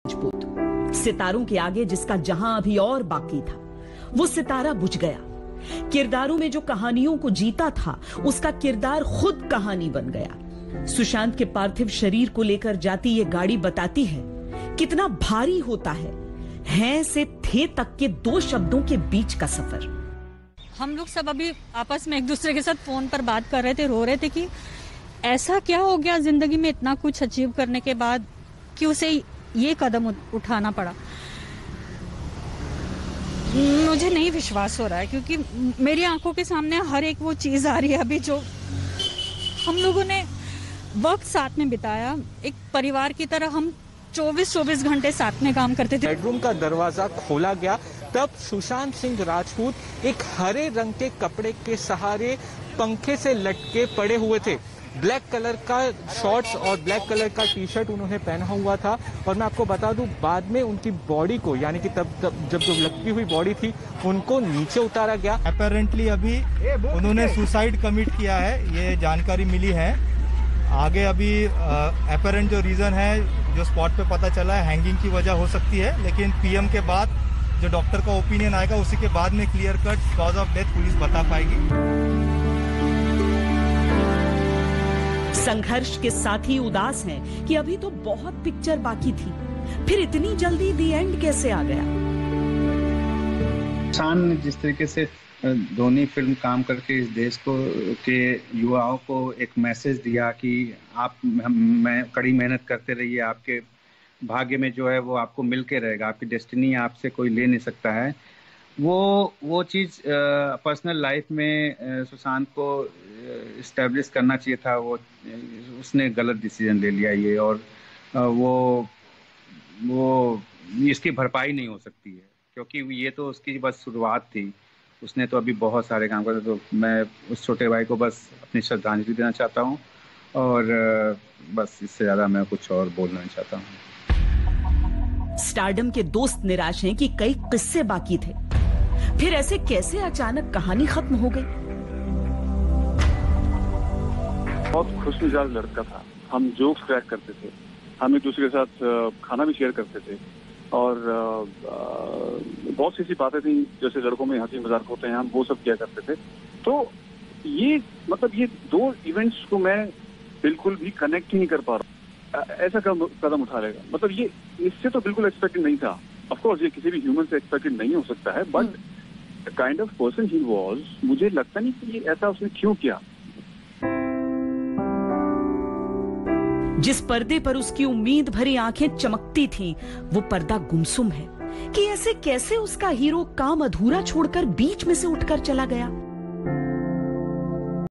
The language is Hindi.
राजपूत। सितारों के आगे जिसका जहां अभी और बाकी था, वो सितारा बुझ गया। किरदारों में जो कहानियों को जीता था, उसका किरदार खुद कहानी बन गया। सुशांत के पार्थिव शरीर को लेकर जाती ये गाड़ी बताती है कितना भारी होता है हैं से थे तक के दो शब्दों के बीच का सफर। हम लोग सब अभी आपस में एक दूसरे के साथ फोन पर बात कर रहे थे, रो रहे थे कि ऐसा क्या हो गया जिंदगी में इतना कुछ अचीव करने के बाद कि उसे ये कदम उठाना पड़ा। मुझे नहीं विश्वास हो रहा है, क्योंकि मेरी आंखों के सामने हर एक वो चीज आ रही है अभी जो हम लोगों ने वक्त साथ में बिताया। एक परिवार की तरह हम 24 घंटे साथ में काम करते थे। बेडरूम का दरवाजा खोला गया तब सुशांत सिंह राजपूत एक हरे रंग के कपड़े के सहारे पंखे से लटके पड़े हुए थे। ब्लैक कलर का शॉर्ट्स और ब्लैक कलर का टी शर्ट उन्होंने पहना हुआ था। और मैं आपको बता दूं, बाद में उनकी बॉडी को, यानी कि तब जब जो लटकी हुई बॉडी थी, उनको नीचे उतारा गया। अपेरेंटली अभी उन्होंने सुसाइड कमिट किया है, ये जानकारी मिली है। आगे अभी अपेरेंट जो रीजन है, जो स्पॉट पे पता चला है, हैंगिंग की वजह हो सकती है, लेकिन पीएम के बाद जो डॉक्टर का ओपिनियन आएगा उसी के बाद में clear cut cause of death police बता पाएगी। संघर्ष के साथ ही उदास हैं कि अभी तो बहुत पिक्चर बाकी थी, फिर इतनी जल्दी दी एंड कैसे आ गया। शान ने जिस तरीके से धोनी फिल्म काम करके इस देश को के युवाओं को एक मैसेज दिया कि आप मैं कड़ी मेहनत करते रहिए, आपके भाग्य में जो है वो आपको मिल के रहेगा, आपकी डेस्टिनी आपसे कोई ले नहीं सकता है। वो चीज़ पर्सनल लाइफ में सुशांत को इस्टेब्लिश करना चाहिए था। उसने गलत डिसीजन ले लिया ये, और वो इसकी भरपाई नहीं हो सकती है, क्योंकि ये तो उसकी बस शुरुआत थी। उसने तो अभी बहुत सारे काम करे। तो मैं उस छोटे भाई को बस अपनी श्रद्धांजलि देना चाहता हूँ, और बस इससे ज़्यादा मैं कुछ और बोलना नहीं चाहता हूँ। स्टारडम के दोस्त निराश हैं कि कई किस्से बाकी थे, फिर ऐसे कैसे अचानक कहानी खत्म हो गई। बहुत खुशमिजाज लड़का था, हम जोक्स क्रैक करते थे, हम एक दूसरे के साथ खाना भी शेयर करते थे, और बहुत सी ऐसी बातें थी जैसे लड़कों में हंसी मजाक होते हैं, हम वो सब किया करते थे। तो ये दो इवेंट्स को मैं बिल्कुल भी कनेक्ट ही नहीं कर पा रहा। ऐसा कदम उठा लेगा, मतलब ये इससे तो बिल्कुल एक्सपेक्टेड नहीं था। ऑफ कोर्स ये किसी भी ह्यूमन से एक्सपेक्टेड नहीं हो सकता है, बट काइंड ऑफ पर्सन ही वाज, मुझे लगता नहीं कि ये ऐसा उसने क्यों किया। जिस पर्दे पर उसकी उम्मीद भरी आंखें चमकती थीं, वो पर्दा गुमसुम है कि ऐसे कैसे उसका हीरो काम अधूरा छोड़कर बीच में से उठकर चला गया।